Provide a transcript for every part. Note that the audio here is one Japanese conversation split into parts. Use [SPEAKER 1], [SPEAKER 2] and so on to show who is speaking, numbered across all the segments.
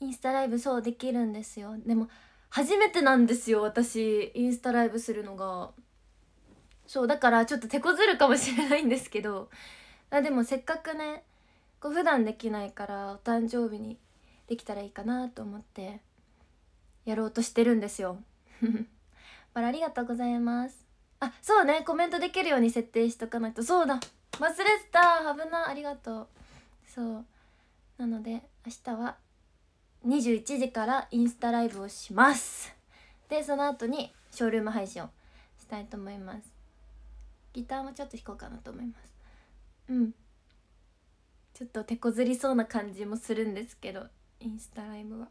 [SPEAKER 1] インスタライブそうできるんですよ。でも初めてなんですよ、私インスタライブするのが。そうだからちょっと手こずるかもしれないんですけど、でもせっかくねこう普段できないからお誕生日にできたらいいかなと思ってやろうとしてるんですよ。ありがとうございます。あ、そうね、コメントできるように設定しとかないと。そうだ、忘れてた。危な、ありがとう。そうなので明日は21時からインスタライブをします。でその後にショールーム配信をしたいと思います。ギターもちょっと弾こうかなと思います。うん、ちょっと手こずりそうな感じもするんですけど、インスタライブは。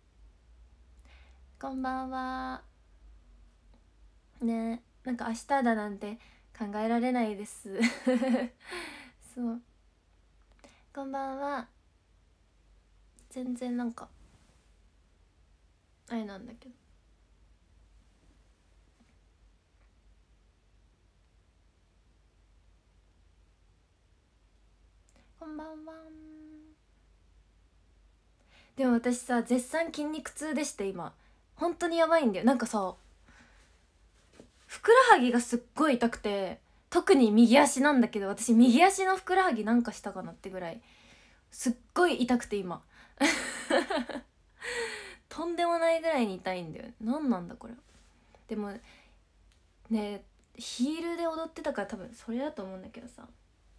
[SPEAKER 1] こんばんは。ね、なんか明日だなんて考えられないですそう、こんばんは。全然なんかあれなんだけど、こんばんは。でも私さ絶賛筋肉痛でして今本当にやばいんだよ。なんかさふくらはぎがすっごい痛くて、特に右足なんだけど、私右足のふくらはぎなんかしたかなってぐらいすっごい痛くて今とんでもないぐらいに痛いんだよ。なんなんだこれ。でもね、ヒールで踊ってたから多分それだと思うんだけどさ、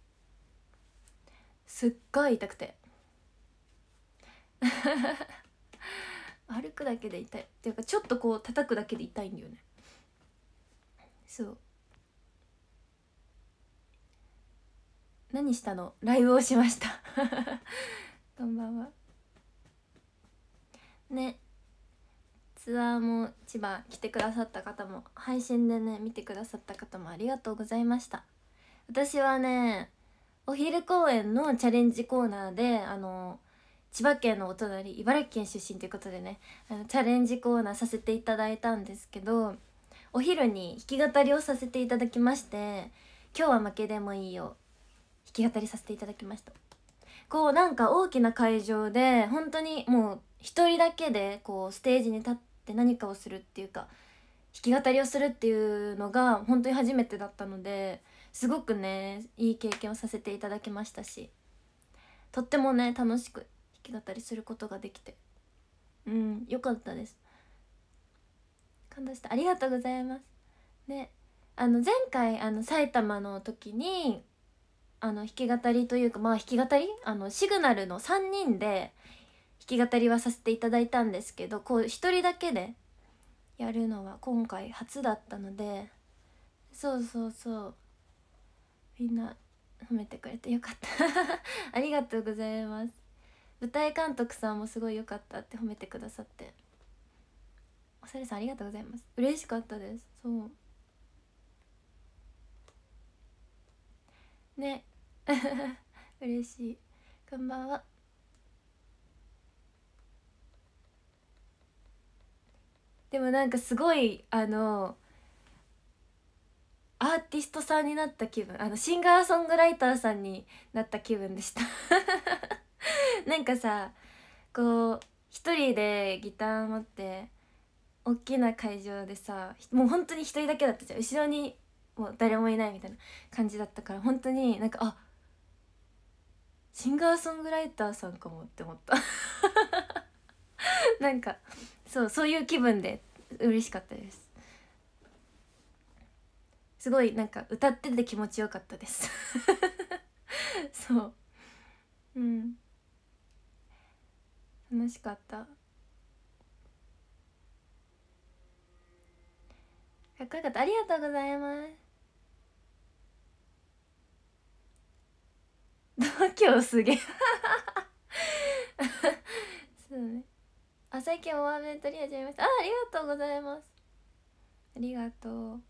[SPEAKER 1] すっごい痛くて歩くだけで痛いっていうか、ちょっとこう叩くだけで痛いんだよね。そう、何したの？ライブをしましたこんばんはね。ツアーも千葉来てくださった方も、配信でね見てくださった方もありがとうございました。私はねお昼公演のチャレンジコーナーで千葉県のお隣茨城県出身ということでね、チャレンジコーナーさせていただいたんですけど、お昼に弾き語りをさせていただきまして、今日は負けでもいいよ弾き語りさせていただきました。こうなんか大きな会場で本当にもう一人だけでこうステージに立って何かをするっていうか弾き語りをするっていうのが本当に初めてだったので、すごくねいい経験をさせていただきましたし、とってもね楽しく弾き語りすることができて、良かったです。感動した。ありがとうございます。で前回埼玉の時に弾き語りというか、まあ弾き語りシグナルの3人で弾き語りはさせていただいたんですけど、こう一人だけでやるのは今回初だったので、そうそうそう、みんな褒めてくれてよかったありがとうございます。舞台監督さんもすごい良かったって褒めてくださって、おされさんありがとうございます。嬉しかったです。そうね嬉しい。こんばんは。でもなんかすごいアーティストさんになった気分、シンガーソングライターさんになった気分でしたなんかさこう一人でギター持って大きな会場でさ、もう本当に一人だけだったじゃん、後ろにもう誰もいないみたいな感じだったから、本当になんかシンガーソングライターさんかもって思ったなんかそういう気分で嬉しかったです。すごいなんか歌ってて気持ちよかったですそう、楽しかった。かっこよかった。ありがとうございます度胸すげえそうね。最近大雨取り始めました。ありがとうございます。ありがとう。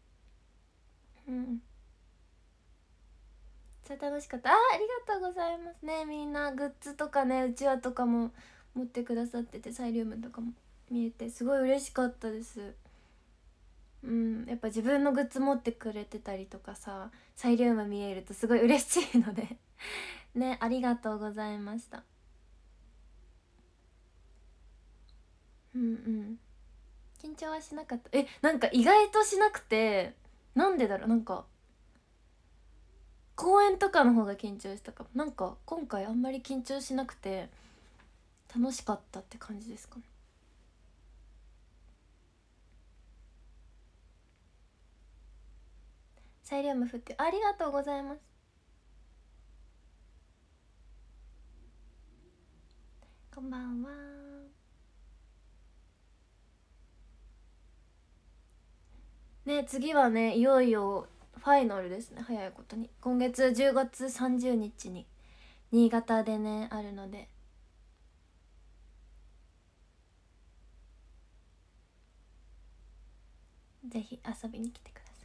[SPEAKER 1] 楽しかった。ありがとうございますね。みんなグッズとかねうちわとかも持ってくださってて、サイリウムとかも見えてすごい嬉しかったです。やっぱ自分のグッズ持ってくれてたりとかさ、サイリウム見えるとすごい嬉しいのでね、ありがとうございました。 うんうん。緊張はしなかった。なんか意外としなくて、なんでだろう、なんか公演とかの方が緊張したかも。なんか今回あんまり緊張しなくて楽しかったって感じですかね。サイリウム振ってありがとうございます。こんばんは。ね、次はね、いよいよファイナルですね。早いことに今月10月30日に新潟でねあるので、ぜひ遊びに来てください。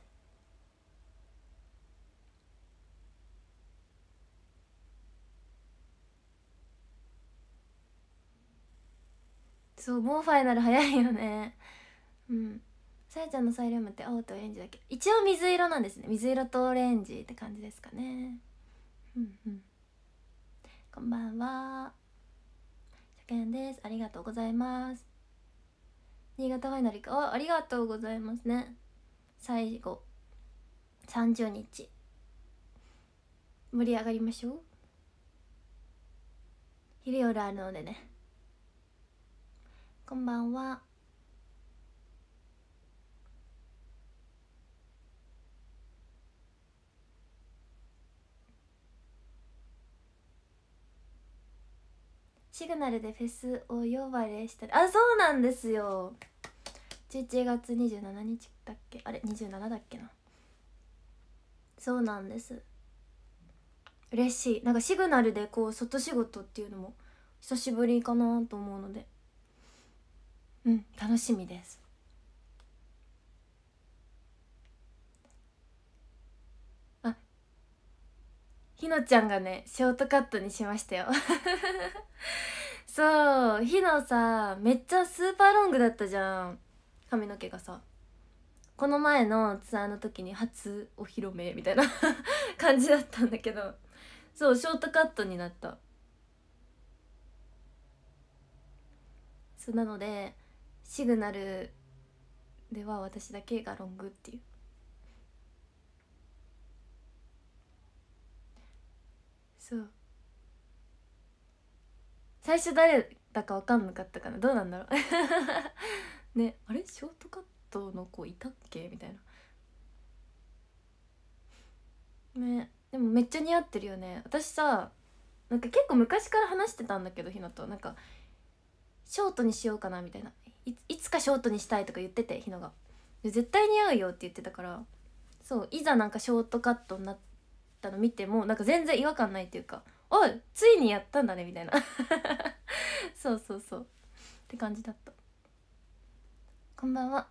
[SPEAKER 1] そう、もうファイナル早いよね。うん。さやちゃんのサイリウムって青とオレンジだけど、一応水色なんですね。水色とオレンジって感じですかね。うんうん。こんばんは、初見です。ありがとうございます。新潟ファイナルか、ありがとうございますね。最後30日盛り上がりましょう。昼夜あるのでね。こんばんは。シグナルでフェスを呼ばれしたり、あ、そうなんですよ。11月27日だっけ、あれ27だっけな。そうなんです。嬉しい。なんかシグナルでこう外仕事っていうのも久しぶりかなと思うので、うん楽しみです。あ、ひのちゃんがねショートカットにしましたよ。そう、ひのさめっちゃスーパーロングだったじゃん、髪の毛がさ。この前のツアーの時に初お披露目みたいな感じだったんだけど、そうショートカットになった。そうなのでシグナルでは私だけがロングっていう。そう最初誰だか分かんなかったかな、どうなんだろう。ね、あれショートカットの子いたっけみたいな。ね、でもめっちゃ似合ってるよね。私さ、なんか結構昔から話してたんだけど、ひなとなんかショートにしようかなみたいな、いつかショートにしたいとか言ってて、ひながで絶対似合うよって言ってたから、そういざなんかショートカットになったの見てもなんか全然違和感ないっていうか、おいついにやったんだねみたいな。そうそうそうって感じだった。こんばんは。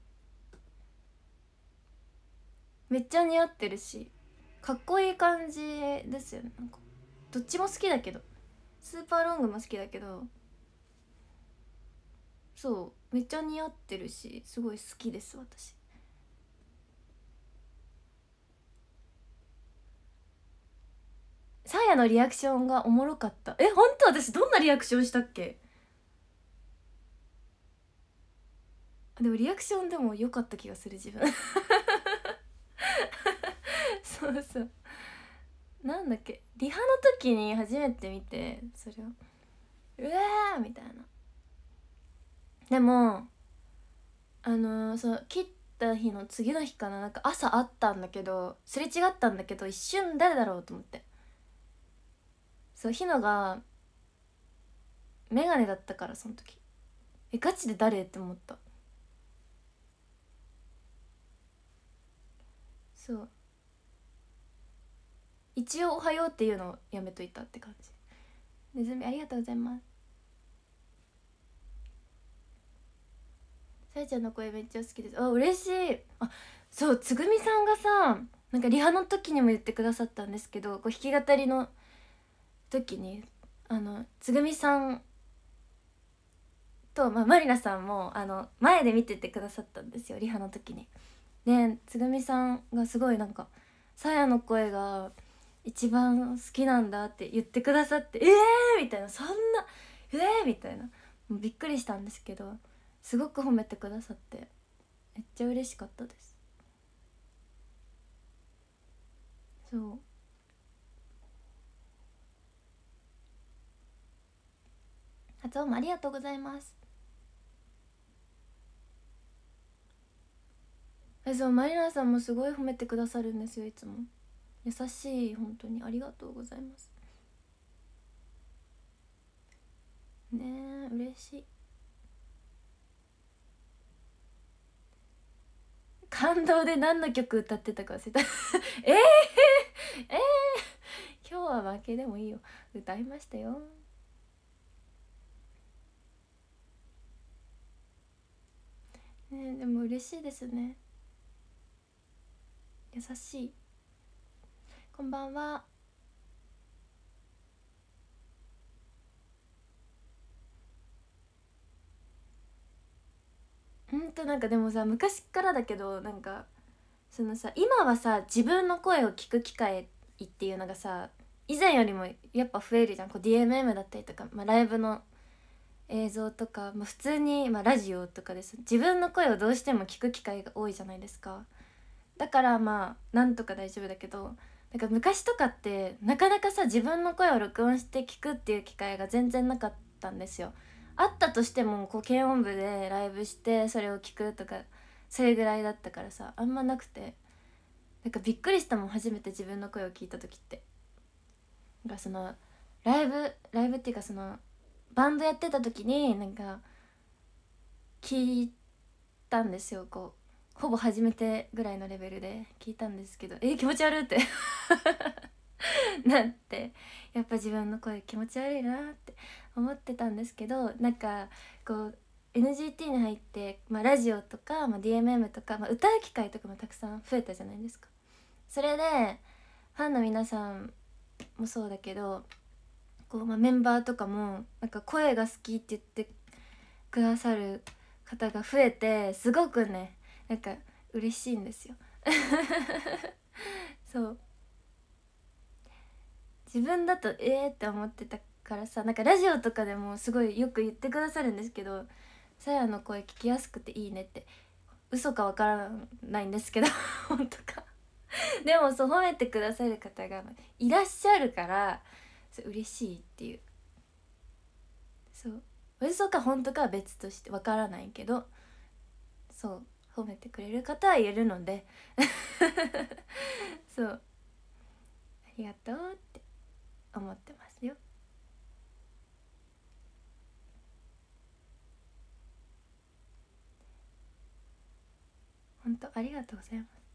[SPEAKER 1] めっちゃ似合ってるしかっこいい感じですよね。なんかどっちも好きだけど、スーパーロングも好きだけど、そうめっちゃ似合ってるしすごい好きです私。サーヤのリアクションがおもろかった。本当私どんなリアクションしたっけ。でもリアクションでも良かった気がする自分。そうそう、なんだっけ、リハの時に初めて見てそれをうわーみたいな。でもそう切った日の次の日かな、なんか朝あったんだけどすれ違ったんだけど、一瞬誰だろうと思って、そうひのがメガネだったから、その時ガチで誰って思った。そう一応「おはよう」っていうのをやめといたって感じ。ネズミありがとうございます。さやちゃんの声めっちゃ好きです。あ、嬉しい。あ、そうつぐみさんがさ、なんかリハの時にも言ってくださったんですけど、こう弾き語りの時につぐみさんと、まりなさんも前で見ててくださったんですよ、リハの時に。でつぐみさんがすごいなんかさやの声が一番好きなんだって言ってくださって、みたいな、そんなみたいな、 もうびっくりしたんですけど、すごく褒めてくださってめっちゃ嬉しかったです。そう、発音もありがとうございます。そう、マリナさんもすごい褒めてくださるんですよ、いつも。優しい、本当にありがとうございますね。え嬉しい。感動で何の曲歌ってたか忘れたえー、え今日は負けでもいいよ、歌いましたよ。ね、でも嬉しいですね。優しい。こんばんは。なんかでもさ、昔からだけど、なんかそのさ、今はさ自分の声を聞く機会っていうのがさ、以前よりもやっぱ増えるじゃん。こう DMM だったりとか、ライブの映像とか、普通に、ラジオとかです、自分の声をどうしても聞く機会が多いじゃないですか。だからなんとか大丈夫だけど、なんか昔とかってなかなかさ、自分の声を録音して聞くっていう機会が全然なかったんですよ。あったとしてもこう軽音部でライブしてそれを聞くとか、それぐらいだったからさ、あんまなくて、なんかびっくりしたもん、初めて自分の声を聞いた時って。なんかそのライブっていうか、そのバンドやってた時になんか聞いたんですよ。こうほぼ初めてぐらいのレベルで聞いたんですけど、気持ち悪いってなって、やっぱ自分の声気持ち悪いなって思ってたんですけど、なんかこう NGT に入って、ラジオとか、DMM とか、歌う機会とかもたくさん増えたじゃないですか。それでファンの皆さんもそうだけど、こう、メンバーとかもなんか声が好きって言ってくださる方が増えて、すごくね、なんか嬉しいんですよそう、自分だとって思ってたからさ、なんかラジオとかでもすごいよく言ってくださるんですけど、さやの声聞きやすくていいねって。嘘かわからないんですけど本当かでもそう褒めてくださる方がいらっしゃるから、そう嬉しいっていう。そう嘘か本当かは別としてわからないけど、そう褒めてくれる方はいるのでそう、ありがとうって思ってますよ。本当ありがとうござい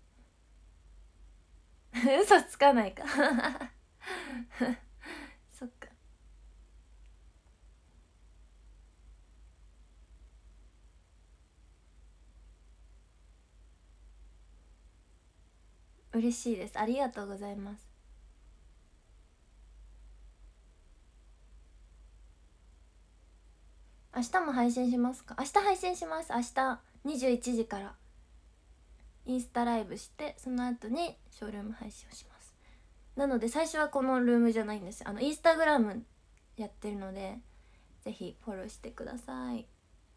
[SPEAKER 1] ます嘘つかないかそっか。嬉しいです、ありがとうございます。明日も配信しますか？明日配信します。明日21時からインスタライブして、その後にショールーム配信をします。なので最初はこのルームじゃないんです。インスタグラムやってるので、ぜひフォローしてください。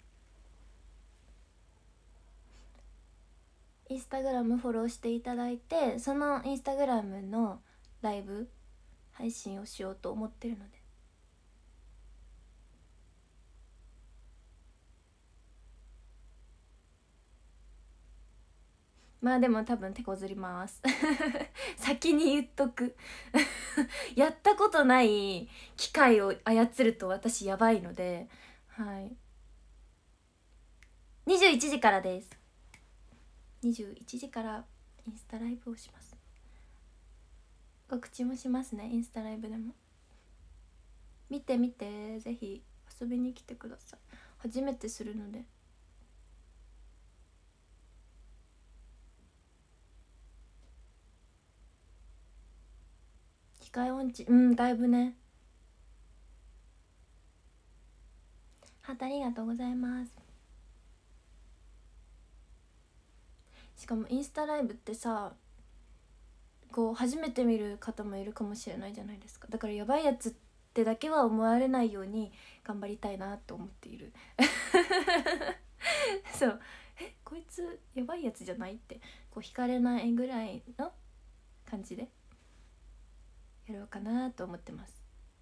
[SPEAKER 1] インスタグラムフォローしていただいて、そのインスタグラムのライブ配信をしようと思ってるので。でも多分手こずります先に言っとくやったことない機械を操ると私やばいので、はい、21時からです。21時からインスタライブをします。告知もしますね、インスタライブでも。見てみて、ぜひ遊びに来てください。初めてするので。機械音痴、だいぶね。ハートありがとうございます。しかもインスタライブってさ、こう初めて見る方もいるかもしれないじゃないですか。だからやばいやつっってだけは思われないように頑張りたいなと思っているそうこいつやばいやつじゃないってこう惹かれないぐらいの感じでやろうかなと思ってます。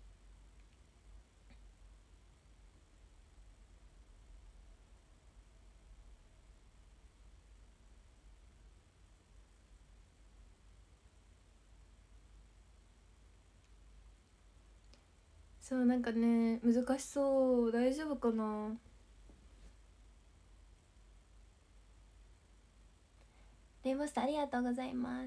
[SPEAKER 1] そうなんかね難しそう。大丈夫かな。レインボースターありがとうございます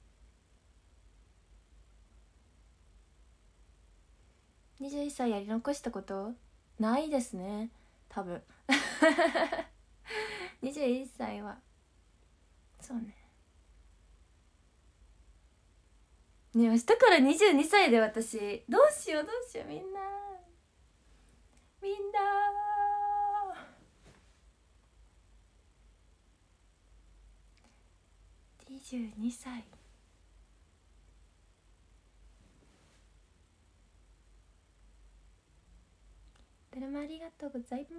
[SPEAKER 1] 。21歳やり残したことないですね多分21歳はそうね。ね、明日から22歳で私どうしようどうしよう。みんな22歳ドラマありがとうございます。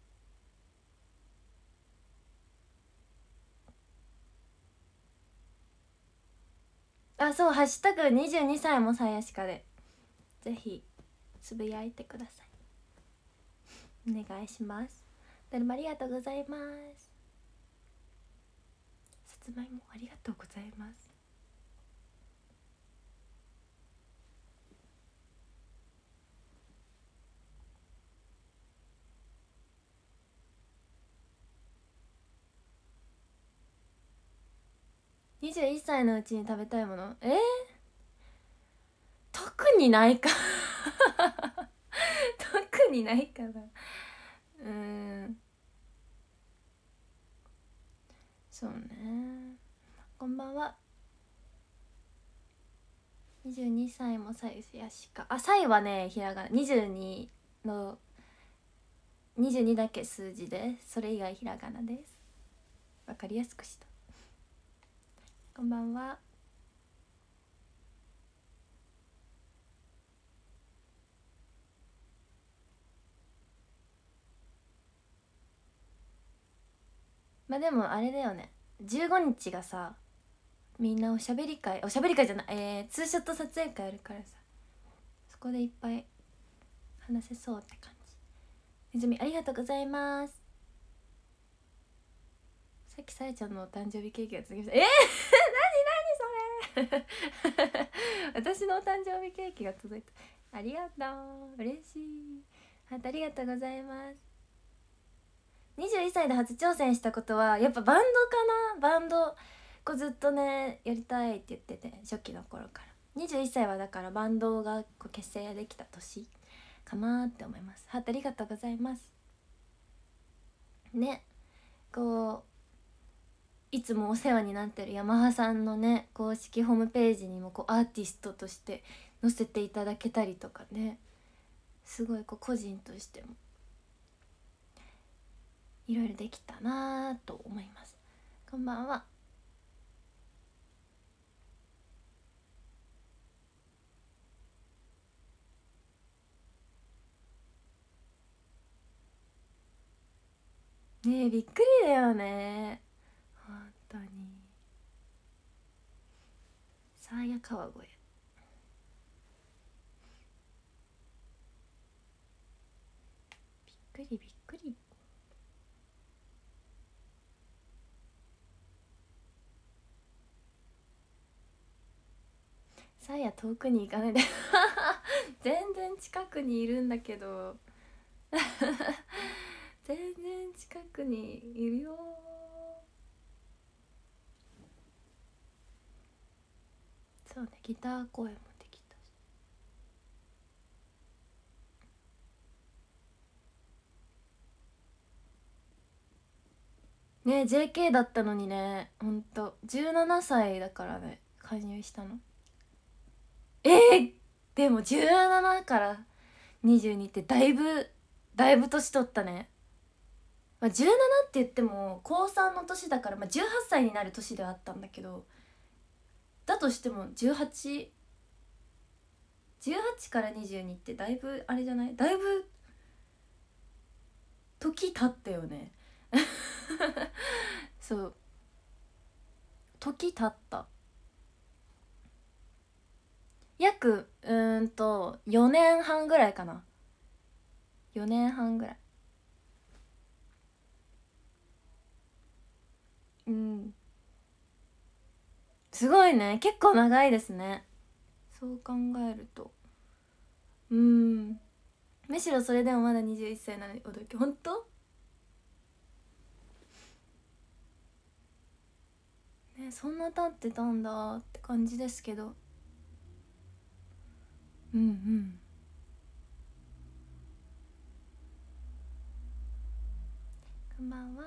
[SPEAKER 1] あ、そう、ハッシュタグ22歳もさやしかでぜひつぶやいてください。お願いします。どれもありがとうございます。さつまいもありがとうございます。21歳のうちに食べたいもの特にないか特にないかな。そうね。こんばんは。22歳もさやしか。あ、さいはねひらがな。22の22だけ数字でそれ以外ひらがなです。わかりやすくした。こんばんは。まあでもあれだよね、15日がさみんなおしゃべり会じゃない、ツーショット撮影会あるからさ、そこでいっぱい話せそうって感じ。ねずみありがとうございます。さっきさやちゃんのお誕生日ケーキが続きました。何それ私のお誕生日ケーキが届いた。ありがとう、嬉しい。ありがとうございます。21歳で初挑戦したことはやっぱバンドかな。バンドこうずっとねやりたいって言ってて、初期の頃から。21歳はだからバンドがこう結成できた年かなって思います。ありがとうございますね。こういつもお世話になってるヤマハさんのね公式ホームページにもこうアーティストとして載せていただけたりとかね、すごいこう個人としてもいろいろできたなと思います。こんばんは。ねえびっくりだよね本当に。さあや川越びっくりびっくり。さあや遠くに行かないで全然近くにいるんだけど全然近くにいるよ。そうね、ギター公演もできたしね。 JK だったのにね、ほんと17歳だからね加入したの。でも17から22ってだいぶ年取ったね。まあ、17って言っても高3の年だから、まあ、18歳になる年ではあったんだけど、だとしても18 18から22ってだいぶあれじゃない？だいぶ時経ったよねそう時経った、約4年半ぐらいかな。4年半ぐらい。うん、すごいね、結構長いですね、そう考えると。うん、むしろそれでもまだ21歳なのに驚き。本当ね、そんな経ってたんだって感じですけど。うんうん。こんばんは。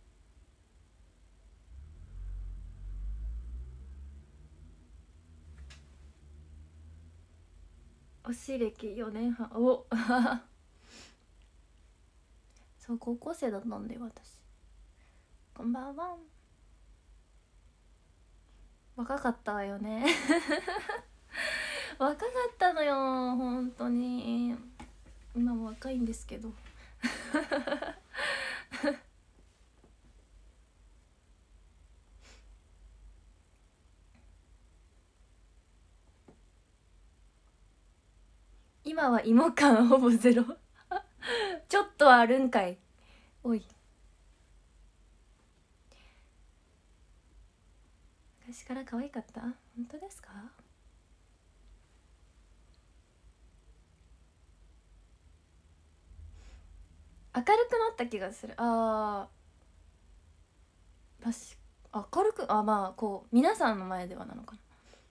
[SPEAKER 1] 推し歴4年半。おそう高校生だったんで私。こんばんは。若かったわよね若かったのよ本当に。今も若いんですけど今は芋感ほぼゼロちょっとはあるんかい。おい、昔から可愛かった？本当ですか？明るくなった気がする。明るく、まあこう皆さんの前ではなのかな。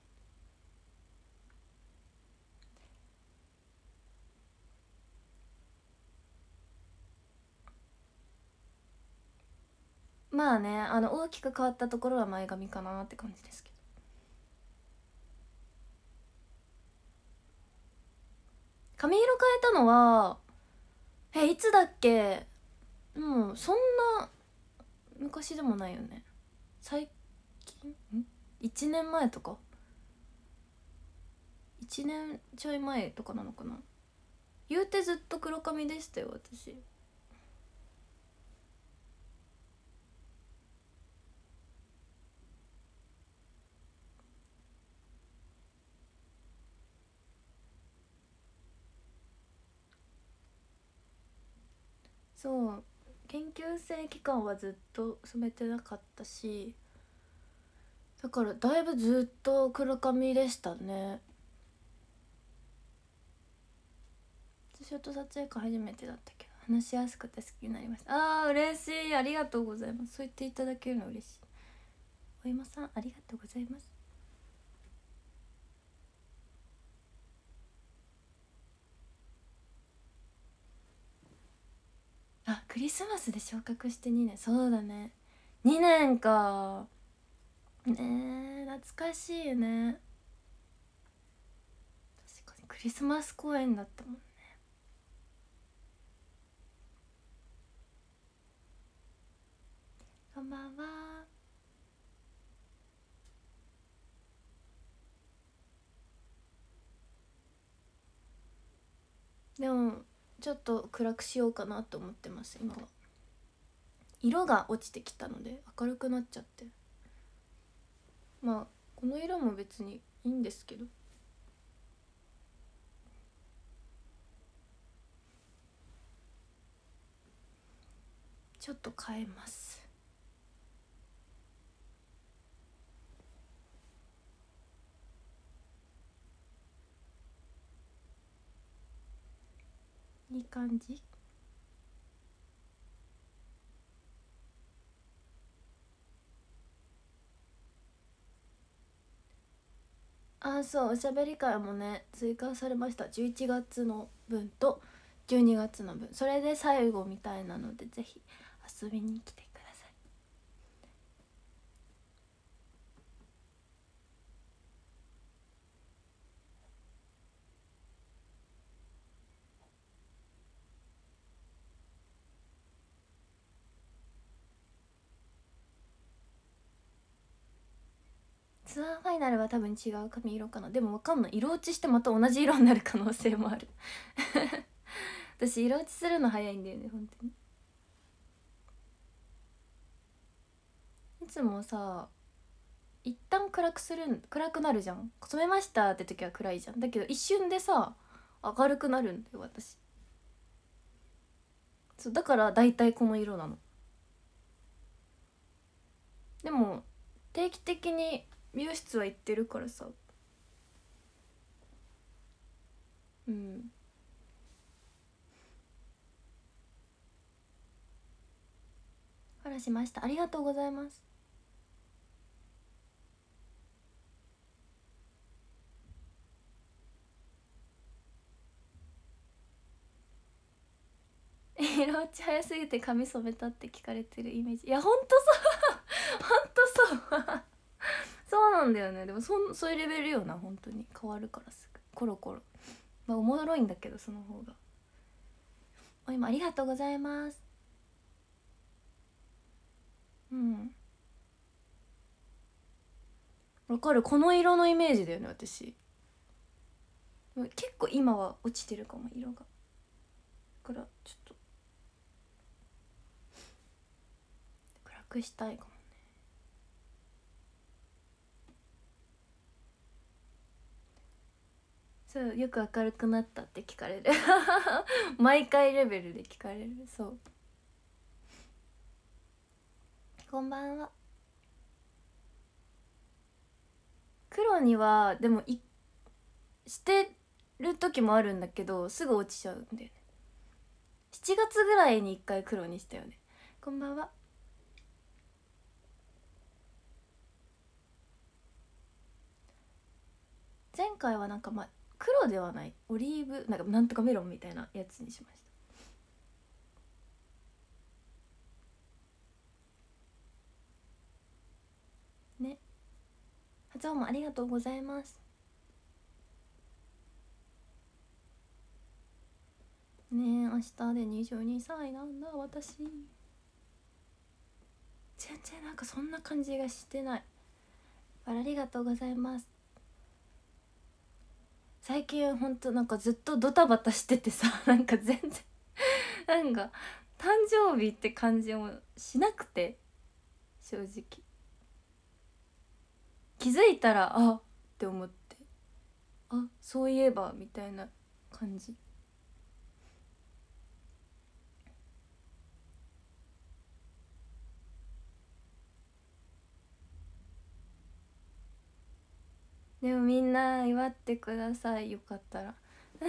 [SPEAKER 1] まあね、大きく変わったところは前髪かなって感じですけど。髪色変えたのは、いつだっけ？もうそんな昔でもないよね。最近1年前とか、1年ちょい前とかなのかな。言うてずっと黒髪でしたよ私。そう、研究生期間はずっと染めてなかったし、だからだいぶずっと黒髪でしたね。ショート撮影会初めてだったけど話しやすくて好きになりました。嬉しい、ありがとうございます。そう言っていただけるの嬉しい。お芋さんありがとうございます。クリスマスで昇格して2年。そうだね、2年か。ねえ懐かしいね。確かにクリスマス公演だったもんね。こんばんは。でもちょっと暗くしようかなと思ってます今は。色が落ちてきたので明るくなっちゃって、まあこの色も別にいいんですけど。ちょっと変えます。いい感じ。そう、おしゃべり会もね追加されました。11月の分と12月の分、それで最後みたいなのでぜひ遊びに来てください。 ツアーファイナルは多分違う髪色かな。でも分かんない、色落ちしてまた同じ色になる可能性もある私色落ちするの早いんだよね本当に。いつもさ一旦暗くなるじゃん。染めましたって時は暗いじゃん。だけど一瞬でさ明るくなるんだよ私。そうだから大体この色なの。でも定期的に美容室は行ってるからさ。うん。話しました。ありがとうございます。色落ち早すぎて髪染めたって聞かれてるイメージ。いやほんとそうほんとそうそうなんだよね。でもそういうレベルよな。本当に変わるからすぐコロコロ。まあおもろいんだけどその方が。お今ありがとうございます。うん、わかる。この色のイメージだよね私。結構今は落ちてるかも色が。だからちょっと暗くしたいかも。そうよく明るくなったって聞かれる毎回レベルで聞かれる。そうこんばんは。黒にはでもしてる時もあるんだけどすぐ落ちちゃうんだよね。7月ぐらいに1回黒にしたよね。こんばんは。前回はなんか黒ではないオリーブなんとかメロンみたいなやつにしましたね。発音もありがとうございます。ねえ明日で22歳なんだ私。全然なんかそんな感じがしてない。ありがとうございます。最近ほんとなんかずっとドタバタしててさなんか全然なんか誕生日って感じもしなくて、正直気づいたらあって思って、あそういえばみたいな感じ。でもみんな祝ってくださいよかったら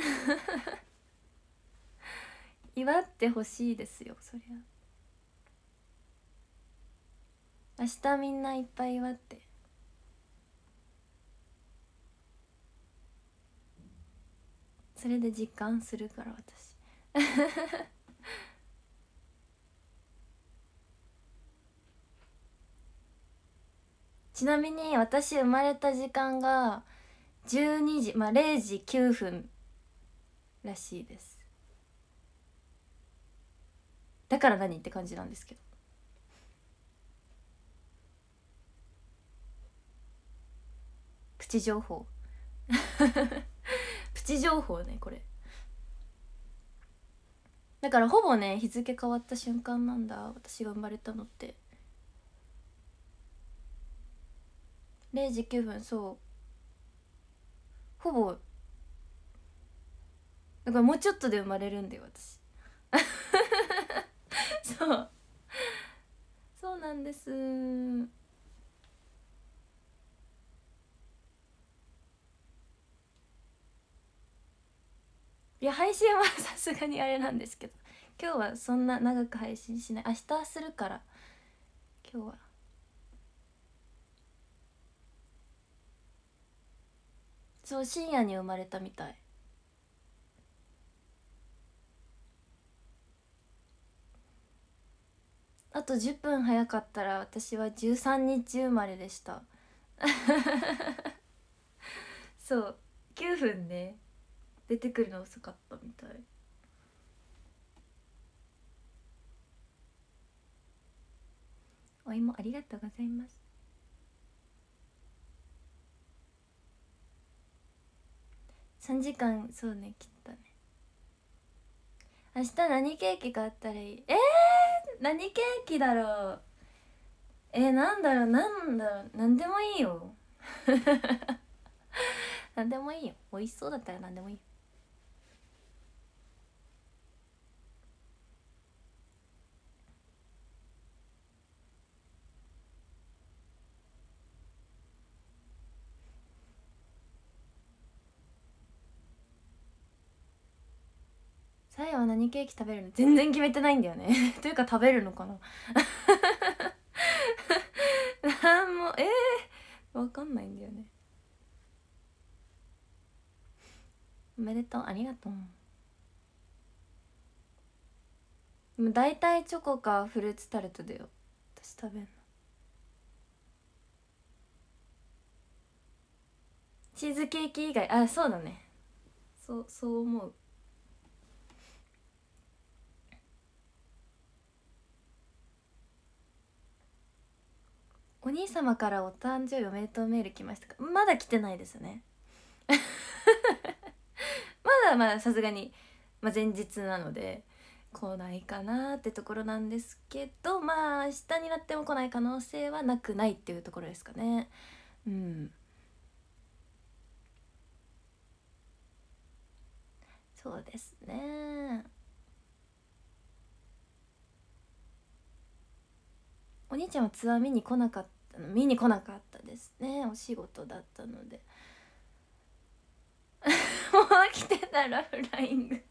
[SPEAKER 1] 祝ってほしいですよそりゃ。明日みんないっぱい祝って。それで実感するから私ちなみに私生まれた時間が12時0時9分らしいです。だから何って感じなんですけど。プチ情報プチ情報ねこれ。だからほぼね日付変わった瞬間なんだ私が生まれたのって。0時9分そうほぼだからもうちょっとで生まれるんだよ私そうそうなんです。いや配信はさすがにあれなんですけど、今日はそんな長く配信しない。明日するから。今日はそう深夜に生まれたみたい。あと10分早かったら私は13日生まれでしたそう9分ね出てくるの遅かったみたい。お芋ありがとうございます。 3時間そうね切ったね。明日何ケーキ買ったらいい？何ケーキだろう。なんだろうなんでもいいよなんでもいいよ。美味しそうだったらなんでもいいよ。さやは何ケーキ食べるの？全然決めてないんだよねというか食べるのかななんもわかんないんだよね。おめでとう、ありがとう。でも大体チョコかフルーツタルトだよ私食べんの。チーズケーキ以外、そうだね、そう思う。お兄様からお誕生日おめでとうメール来ましたか？まだ来てないですねまださすがに、前日なので来ないかなってところなんですけど、明日になっても来ない可能性はなくないっていうところですかね。うん、そうですね。お兄ちゃんはツアー見に来なかったですね。お仕事だったのでもう来てたらフライング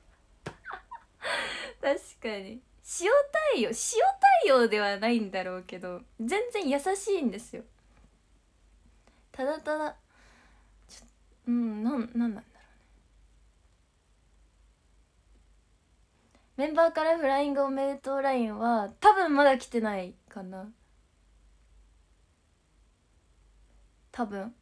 [SPEAKER 1] 確かに塩対応ではないんだろうけど全然優しいんですよ。ただただなんなんだろうね。メンバーからフライングおめでとうラインは多分まだ来てないかな。多分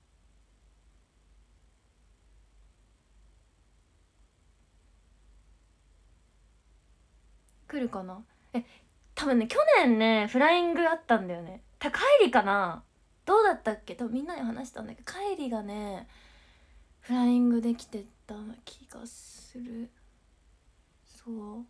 [SPEAKER 1] 来るかな。多分ね去年ねフライングあったんだよね。カイリかな。どうだったっけ。多分みんなに話したんだけどカイリがねフライングできてた気がする。そう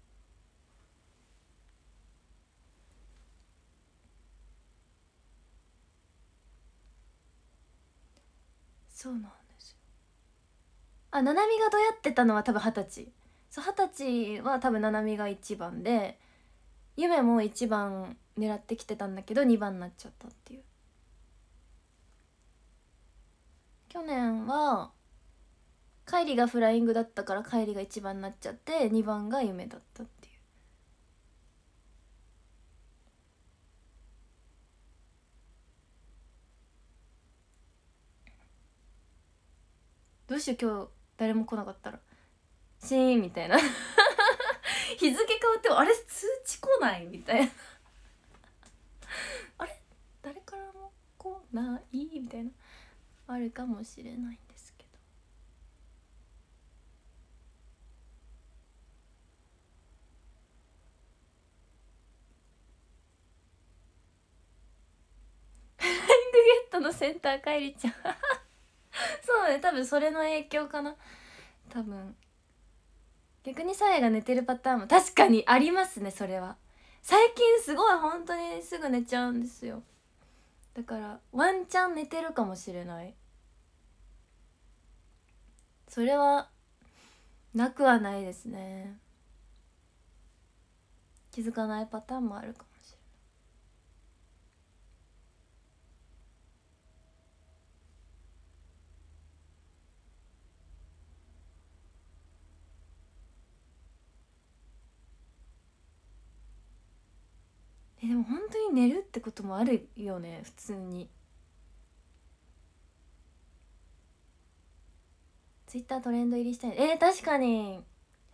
[SPEAKER 1] そうなんですよ。ななみがどうやってたのは多分20歳。そう20歳は多分ななみが1番でゆめも1番狙ってきてたんだけど2番になっちゃったっていう。去年はカイリがフライングだったからカイリが1番になっちゃって2番がゆめだったっていう。どうしよう今日誰も来なかったらシーンみたいな日付変わってもあれ通知来ないみたいなあれ誰からも来ないみたいなあるかもしれないんですけどフライングゲットのセンターかえりちゃんそうね、多分それの影響かな。多分逆にさやが寝てるパターンも確かにありますね。それは最近すごい本当にすぐ寝ちゃうんですよ。だからワンチャン寝てるかもしれない。それはなくはないですね。気づかないパターンもあるかもしれない。でも本当に寝るってこともあるよね普通に。ツイッタートレンド入りしたい。確かに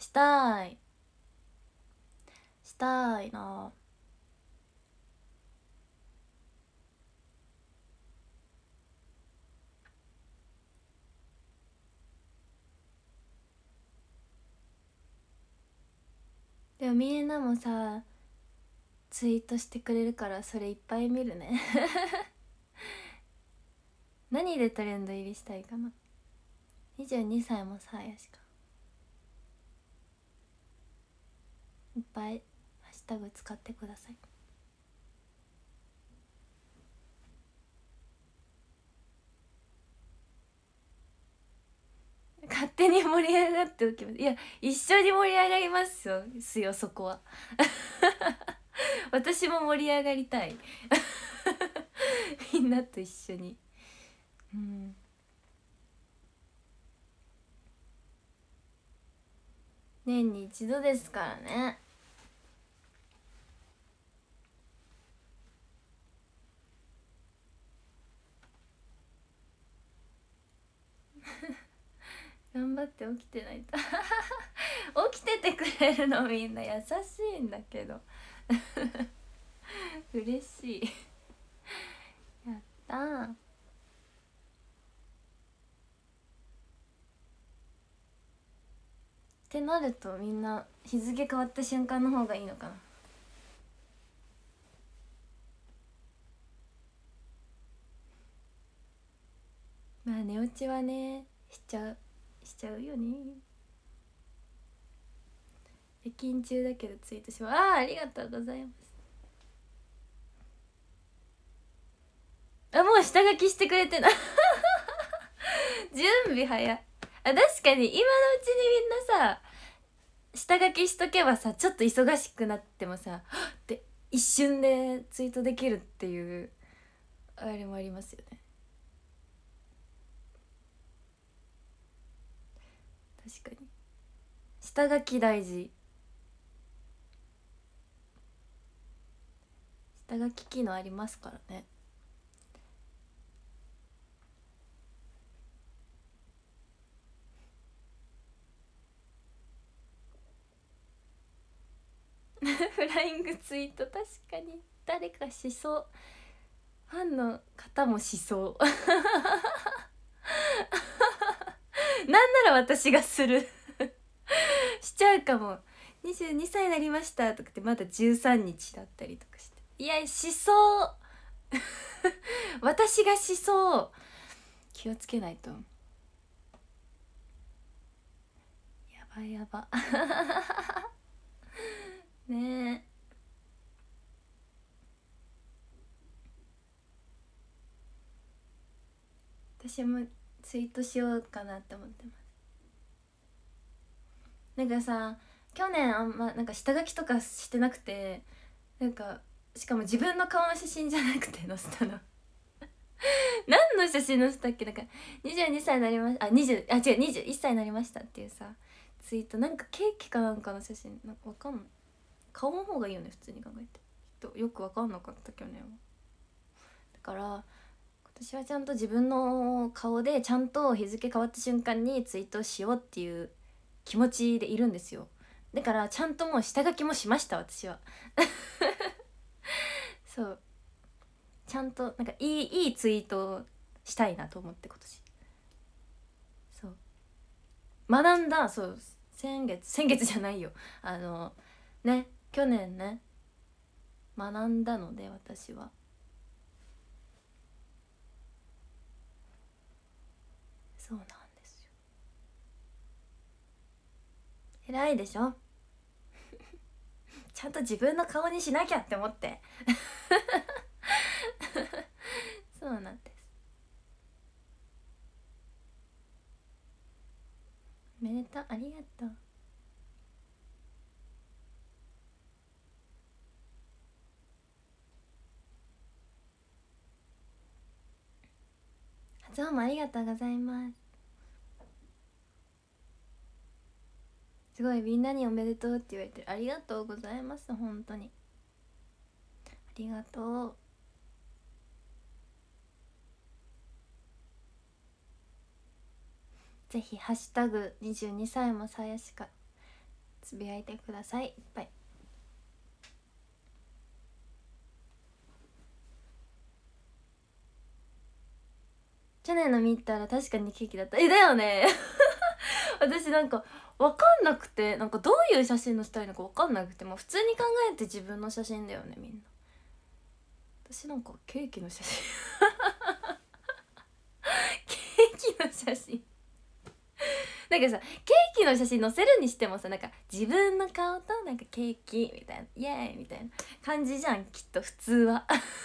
[SPEAKER 1] したいな。でもみんなもさツイートしてくれるからそれいっぱい見るね何でトレンド入りしたいかな。 22歳もさやしかいっぱいハッシュタグ使ってください。勝手に盛り上がっておきます。いや一緒に盛り上がりますよそこは私も盛り上がりたいみんなと一緒に。年に一度ですからね。頑張って起きてないと起きててくれるのみんな優しいんだけど嬉しいやったー。ってなるとみんな日付変わった瞬間の方がいいのかな。まあ寝落ちはねしちゃうよね。夜勤中だけどツイートします。ありがとうございます。もう下書きしてくれてな準備早い。確かに今のうちにみんなさ下書きしとけばさちょっと忙しくなってもさって一瞬でツイートできるっていうあれもありますよね。確かに下書き大事。下書き機能ありますからねフライングツイート確かに誰かしそう。ファンの方もしそうなんなら私がするしちゃうかも。22歳になりましたとかってまだ13日だったりとかして、いやしそう私がしそう。気をつけないと。やばいやばねえ。私もツイートしようかなって思ってます。なんかさ去年あんまなんか下書きとかしてなくて、なんかしかも自分の顔の写真じゃなくて載せたの何の写真載せたっけ。なんか22歳になりました違う21歳になりましたっていうさツイート、なんかケーキかなんかの写真なんかわかんない。顔の方がいいよね普通に考えて。よくわかんなかった去年は。だから今年はちゃんと自分の顔でちゃんと日付変わった瞬間にツイートしようっていう気持ちでいるんですよ。だからちゃんともう下書きもしました私はそうちゃんとなんかいいツイートをしたいなと思って今年そう学んだ。そう先月じゃないよね去年ね学んだので私はそうなんですよ。偉いでしょちゃんと自分の顔にしなきゃって思ってそうなんです。めでとうありがとう。発音もありがとうございます。すごいみんなにおめでとうって言われてる。ありがとうございます。本当にありがとう。ぜひハッシュタグ22歳もさやしかつぶやいてください。いっぱい。去年の見たら確かにケーキだった。だよね私なんか分かんなくて、なんかどういう写真のしたいのか分かんなくて、もう普通に考えて自分の写真だよねみんな。私なんかケーキの写真ケーキの写真なんかさ、ケーキの写真載せるにしてもさ、なんか自分の顔となんかケーキみたいな、イエーイみたいな感じじゃん、きっと普通は。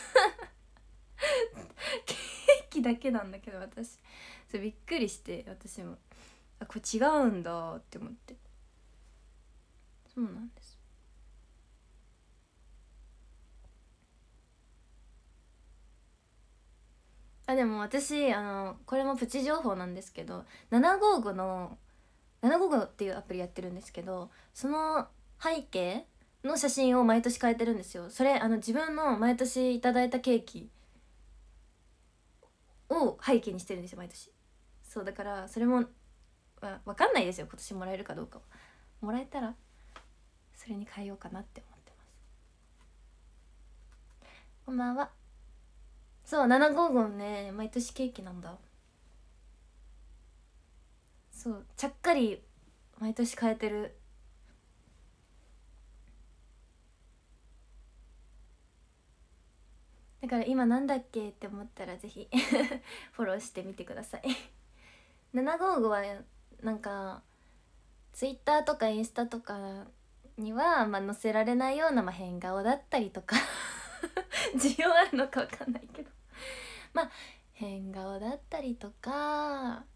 [SPEAKER 1] ケーキだけなんだけど、私それびっくりして、私もこれ違うんだって思って。そうなんです。でも私これもプチ情報なんですけど、755っていうアプリやってるんですけど、その背景の写真を毎年変えてるんですよ。それ自分の毎年いただいたケーキを背景にしてるんですよ、毎年。そうだからそれも分かんないですよ、今年もらえるかどうかは。もらえたらそれに変えようかなって思ってます。こんばんは。そう、755ね、毎年ケーキなんだ。そう、ちゃっかり毎年変えてる。だから今なんだっけって思ったらぜひフォローしてみてください。755はなんかツイッターとかインスタとかには載せられないような変顔だったりとか需要あるのか分かんないけど、変顔だったりとか、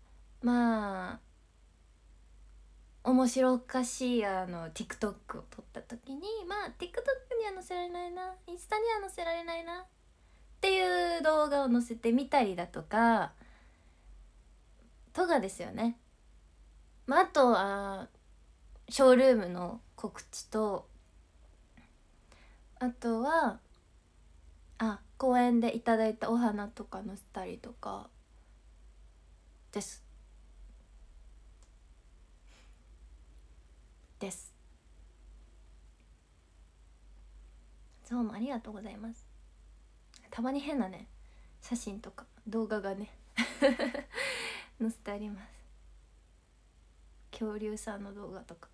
[SPEAKER 1] 面白おかしいTikTok を撮った時にTikTok には載せられないな、インスタには載せられないなっていう動画を載せてみたりだとかですよね。あとはショールームの告知と、あとは公園でいただいたお花とか載せたりとかですです。どうもありがとうございます。たまに変なね写真とか動画がね載せてあります。恐竜さんの動画とか。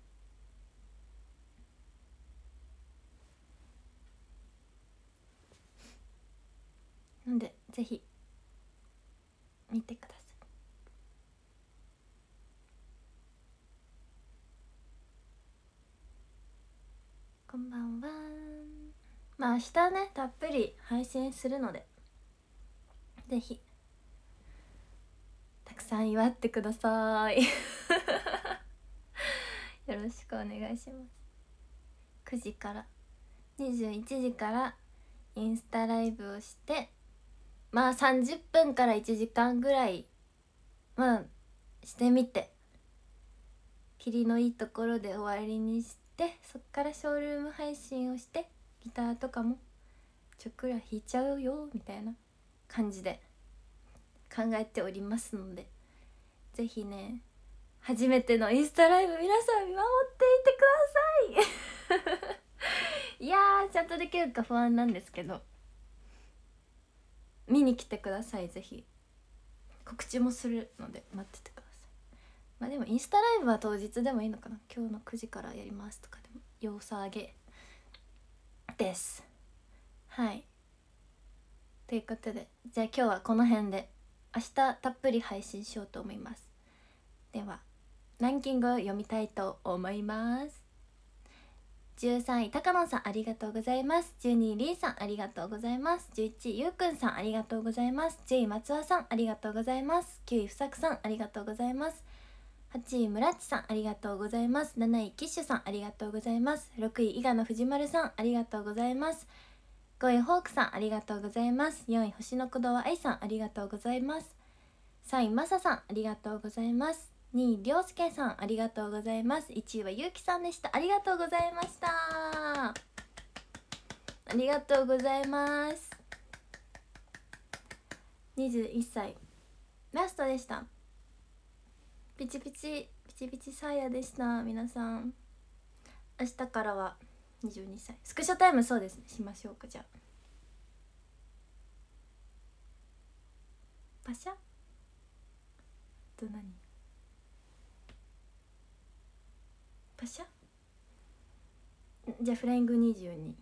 [SPEAKER 1] なんでぜひ見てください。こんばんは。明日ねたっぷり配信するので、ぜひたくさん祝ってください。よろしくお願いします。9時から21時からインスタライブをして、30分から1時間ぐらいしてみて、霧のいいところで終わりにして、そっからショールーム配信をして、ギターとかもちょっくら弾いちゃうよみたいな感じで考えておりますので、ぜひね初めてのインスタライブ皆さん見守っていてください。いやちゃんとできるか不安なんですけど、見に来てください。ぜひ告知もするので待っててください。でもインスタライブは当日でもいいのかな。今日の9時からやりますとかでも様子上げです。はい、ということで、じゃあ今日はこの辺で、明日たっぷり配信しようと思います。ではランキングを読みたいと思います。13位高野さんありがとうございます。12位りーさんありがとうございます。11位ゆうくんさんありがとうございます。10位松尾さんありがとうございます。9位ふさくさんありがとうございます。8位村地さんありがとうございます。7位キッシュさんありがとうございます。6位伊賀の藤丸さんありがとうございます。5位ホークさんありがとうございます。4位星の鼓動愛さんありがとうございます。3位まささんありがとうございます。2位りょうすけさんありがとうございます。1位はゆうきさんでした。ありがとうございました。ありがとうございます。21歳ラストでした。ピチピチピチピチサーヤでした。皆さん明日からは22歳スクショタイム、そうですね、しましょうか。じゃあパシャと何パシャ、じゃあフライング22。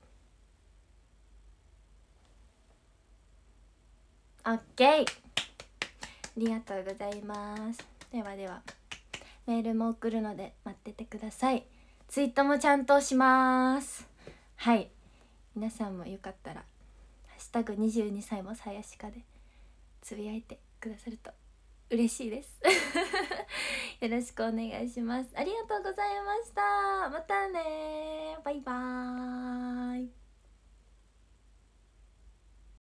[SPEAKER 1] オッケー、ありがとうございます。ではではメールも送るので待っててください。ツイートもちゃんとします。はい、皆さんもよかったらハッシュタグ22歳もさやしかでつぶやいてくださると嬉しいですよろしくお願いします。ありがとうございました。またね、バイバーイ。